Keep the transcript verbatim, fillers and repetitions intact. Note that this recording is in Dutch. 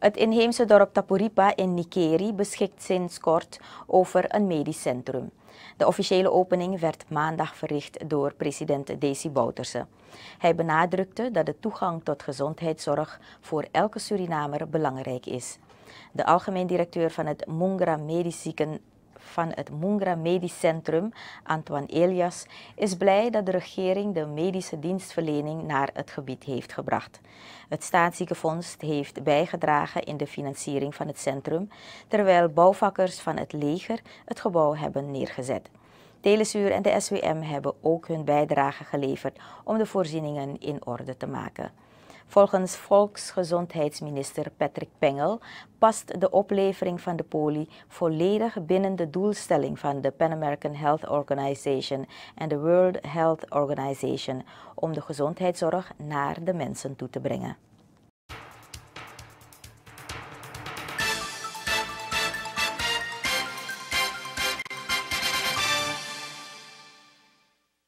Het inheemse dorp Tapuripa in Nikeri beschikt sinds kort over een medisch centrum. De officiële opening werd maandag verricht door president Desi Bouterse. Hij benadrukte dat de toegang tot gezondheidszorg voor elke Surinamer belangrijk is. De algemeen directeur van het Mungra Medisch Zieken van het Mungra Medisch Centrum, Antoine Elias, is blij dat de regering de medische dienstverlening naar het gebied heeft gebracht. Het Staatsziekenfonds heeft bijgedragen in de financiering van het centrum, terwijl bouwvakkers van het leger het gebouw hebben neergezet. Telesuur en de S W M hebben ook hun bijdrage geleverd om de voorzieningen in orde te maken. Volgens volksgezondheidsminister Patrick Pengel past de oplevering van de poli volledig binnen de doelstelling van de Pan American Health Organization en de World Health Organization om de gezondheidszorg naar de mensen toe te brengen.